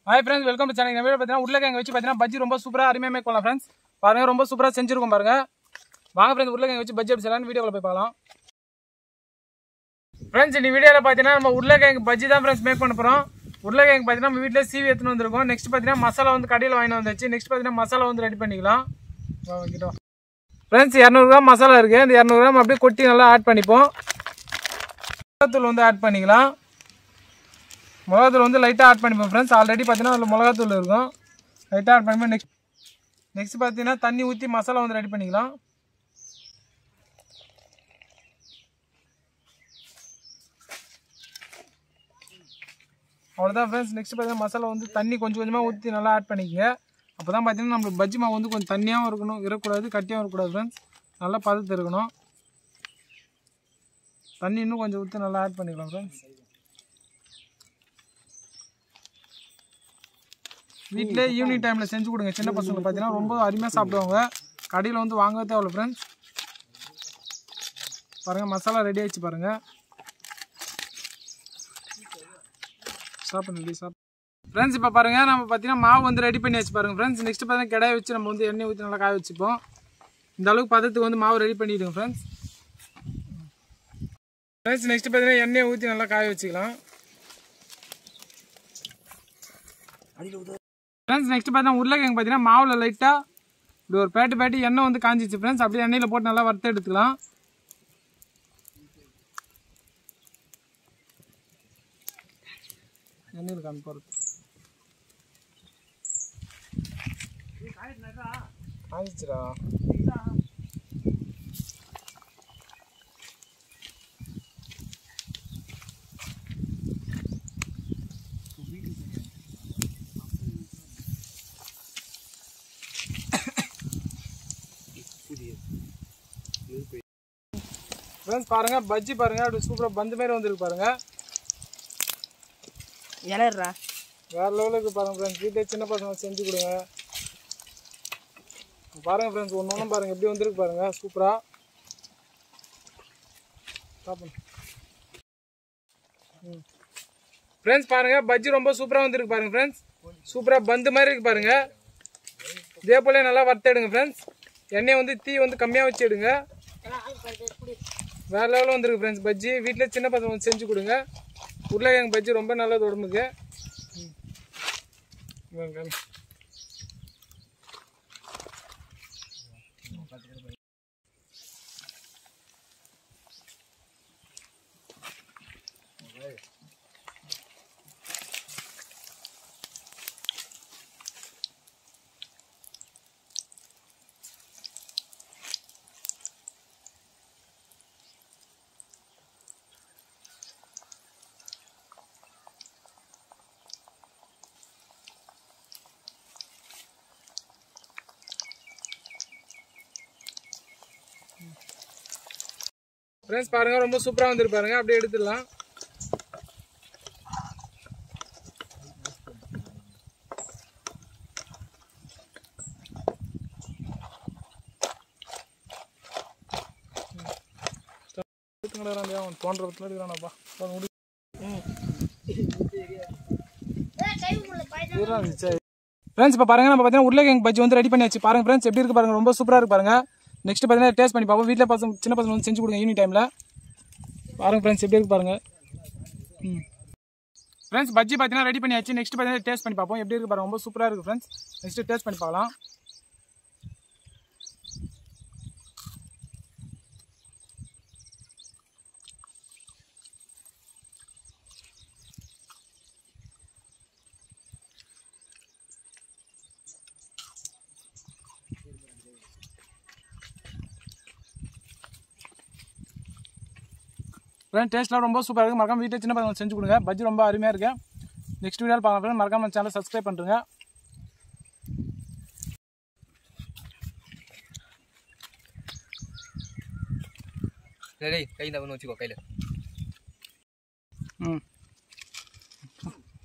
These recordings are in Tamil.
Hi friends, welcome to channel. இந்த வீடியோ பார்த்தீங்கன்னா உருளைக்கிழங்கு வச்சு பார்த்தீங்கன்னா பஜ்ஜி ரொம்ப சூப்பரா அருமையா மேக் பண்ணலாம் फ्रेंड्स. பாருங்க ரொம்ப சூப்பரா செஞ்சிருக்கோம் பாருங்க. வாங்க फ्रेंड्स உருளைக்கிழங்கு வச்சு பஜ்ஜி எப்படி செய்யலாம்னு வீடியோல போய் பார்க்கலாம். फ्रेंड्स இந்த வீடியோல பார்த்தீங்கன்னா நம்ம உருளைக்கிழங்கு பஜ்ஜி தான் फ्रेंड्स மேக் பண்ணப் போறோம். உருளைக்கிழங்கு பார்த்தீங்கன்னா நம்ம வீட்ல சீவி எடுத்துட்டு வந்திருக்கோம். நெக்ஸ்ட் பார்த்தீங்கன்னா மசாலா வந்து கடையில வாங்கி வந்தாச்சு. நெக்ஸ்ட் பார்த்தீங்கன்னா மசாலா வந்து ரெடி பண்ணிக்கலாம். வாங்கிட்டோம். फ्रेंड्स 200 கிராம் மசாலா இருக்கு. இந்த 200 கிராம் அப்படியே கொட்டி நல்லா ஆட் பண்ணிப்போம். மிளகாத்தூள் வந்து ஆட் பண்ணிக்கலாம். மிளகாத்தூள் வந்து லைட்டாக ஆட் பண்ணிப்போம் ஃப்ரெண்ட்ஸ். ஆல்ரெடி பார்த்தீங்கன்னா அதில் மிளகாத்தூள் இருக்கும். லைட்டாக ஆட் பண்ணிப்போம். நெக்ஸ்ட் பார்த்தீங்கன்னா தண்ணி ஊற்றி மசாலா வந்து ரெடி பண்ணிக்கலாம். அவ்வளோதான் ஃப்ரெண்ட்ஸ். நெக்ஸ்ட் பார்த்தீங்கன்னா மசாலா வந்து தண்ணி கொஞ்சம் கொஞ்சமாக ஊற்றி நல்லா ஆட் பண்ணிக்கங்க. அப்போ தான் பார்த்தீங்கன்னா நம்மளுக்கு பஜ்ஜி மாவு வந்து கொஞ்சம் தண்ணியாகவும் இருக்கக்கூடாது, கட்டியாகவும் இருக்கக்கூடாது ஃப்ரெண்ட்ஸ். நல்லா பதத்து இருக்கணும். தண்ணி இன்னும் கொஞ்சம் ஊற்றி நல்லா ஆட் பண்ணிக்கலாம் ஃப்ரெண்ட்ஸ். வீட்டிலே ஈவினிங் டைமில் செஞ்சு கொடுங்க. சின்ன பசங்களுக்கு பார்த்தீங்கன்னா ரொம்ப அருமையாக சாப்பிடுவாங்க. கடையில் வந்து வாங்க தேவையில்ல ஃப்ரெண்ட்ஸ். பாருங்கள் மசாலா ரெடி ஆகிடுச்சு பாருங்கள். சாப்பிடுங்க ஃப்ரெண்ட்ஸ். இப்போ பாருங்கள் நம்ம பார்த்தீங்கன்னா மாவு வந்து ரெடி பண்ணி வச்சு பாருங்கள் ஃப்ரெண்ட்ஸ். நெக்ஸ்ட் பார்த்தீங்கன்னா கடாயை வச்சு நம்ம வந்து எண்ணெய் ஊற்றி நல்லா காய வச்சுப்போம். இந்த அளவுக்கு பதத்துக்கு வந்து மாவு ரெடி பண்ணிவிடுங்க ஃப்ரெண்ட்ஸ். நெக்ஸ்ட் பார்த்தீங்கன்னா எண்ணெயை ஊற்றி நல்லா காய வச்சுக்கலாம் ஃப்ரெண்ட்ஸ். நெக்ஸ்ட் பார்த்தீங்கன்னா உருளைக்கிழங்கு பார்த்தீங்கன்னா மாவில் லைட்டாக இப்படி ஒரு பேட்டு எண்ணெய் வந்து காஞ்சிச்சு ஃப்ரெண்ட்ஸ். அப்படியே எண்ணெயில் போட்டு நல்லா வறுத்து எடுத்துக்கலாம். எண்ணெயில் காமிப்போம் காஞ்சிச்சுடா. ஃப்ரெண்ட்ஸ் பாருங்க பஜ்ஜி பாருங்க அப்படி சூப்பரா பந்து மாதிரி வந்துருக்கு பாருங்க. இலறா வேற லெவலுக்கு பாருங்க ஃப்ரெண்ட்ஸ். வீட்டே சின்ன பசங்க செஞ்சு கொடுங்க பாருங்க ஃப்ரெண்ட்ஸ். ஒன்று பாருங்க எப்படி வந்துருக்கு பாருங்க சூப்பரா. ஃப்ரெண்ட்ஸ் பாருங்க பஜ்ஜி ரொம்ப சூப்பரா வந்துருக்கு பாருங்க ஃப்ரெண்ட்ஸ். சூப்பரா பந்து மாதிரி இருக்கு பாருங்க. இதே போல நல்லா வறுத்து எடுங்க ஃப்ரெண்ட்ஸ். எண்ணெய் வந்து தீ வந்து கம்மியாக வச்சு எடுங்க. வேற லெவலில் வந்துருக்கு ஃப்ரெண்ட்ஸ் பஜ்ஜி. வீட்டில் சின்ன பசங்க வந்து செஞ்சு கொடுங்க. உருளைக்கிழங்கு பஜ்ஜி ரொம்ப நல்லது உடம்புக்கு. ஃப்ரெண்ட்ஸ் பாருங்க ரொம்ப சூப்பரா வந்துருக்கு பாருங்க. அப்படியே எடுத்துடலாம். ஃப்ரெண்ட்ஸ் இப்போ பாருங்க நம்ம பார்த்தீங்கன்னா உருளைக்கிழங்கு பஜ்ஜி வந்து ரெடி பண்ணியாச்சு பாருங்க ஃப்ரெண்ட்ஸ். எப்படி இருக்கு பாருங்க ரொம்ப சூப்பரா இருக்கு பாருங்க. நெக்ஸ்ட் பார்த்தீங்கன்னா டேஸ்ட் பண்ணி பார்ப்போம். வீட்டில் பசங்க சின்ன பசங்க வந்து செஞ்சு கொடுங்க ஈவினிங் டைமில். பாருங்க ஃப்ரெண்ட்ஸ் எப்படி இருக்கு பாருங்க. ஃப்ரெண்ட்ஸ் பஜ்ஜி பார்த்தீங்கன்னா ரெடி பண்ணியாச்சு. நெக்ஸ்ட் பார்த்தீங்கன்னா டேஸ்ட் பண்ணி பார்ப்போம். எப்படி இருக்கு பாருங்க ரொம்ப சூப்பராக இருக்கு ஃப்ரெண்ட்ஸ். நெக்ஸ்ட் டேஸ்ட் பண்ணி பார்க்கலாம். ஃப்ரெண்ட் டேஸ்ட்லாம் ரொம்ப சூப்பராக இருக்குது. மறக்காம வீட்டில் சின்ன பசங்க செஞ்சு கொடுங்க. பஜ்ஜி ரொம்ப அருமையாக இருக்குது. நெக்ஸ்ட் வீடியோவில் பார்க்கலாம். மறக்காம சேனலை சப்ஸ்கிரைப் பண்ணுறேங்க. கை தான் வச்சுக்கோ கையில்.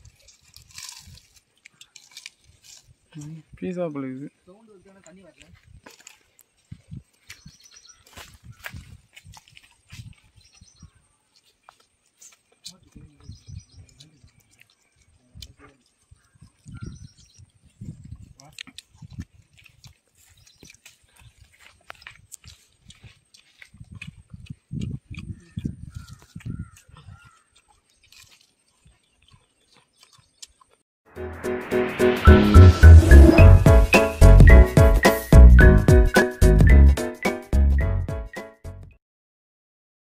பீஸா போல இது.